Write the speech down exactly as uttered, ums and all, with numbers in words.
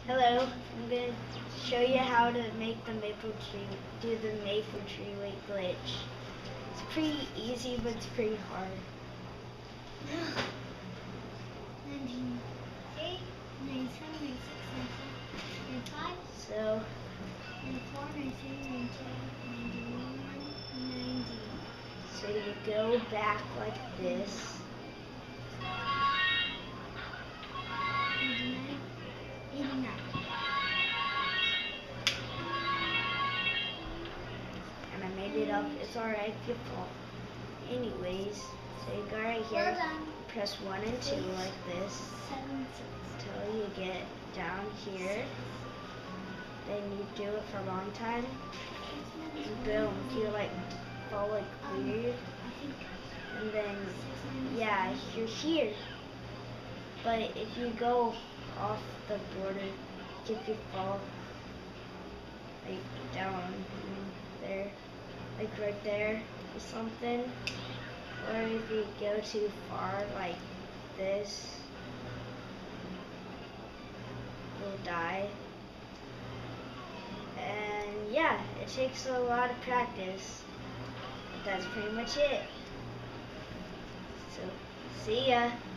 Hello, I'm going to show you how to make the maple tree, do the maple tree weight glitch. It's pretty easy, but it's pretty hard. ninety-eight, ninety-seven, ninety-six, ninety-five, ninety-five, So, ninety-four, ninety-three, ninety-two, ninety-one, ninety. so you go back like this. eighty-nine, eighty-nine. And I made it up. It's alright if you fall. Anyways, so you go right here. Well done. Press one and two like this Seven, six. until you get down here. Then you do it for a long time. And boom, if you like fall like weird. I think And then, six, yeah, you're here. But if you go off the border, if you fall like down there, like right there or something, or if you go too far like this, you'll die. And yeah, it takes a lot of practice. But that's pretty much it. So, see ya.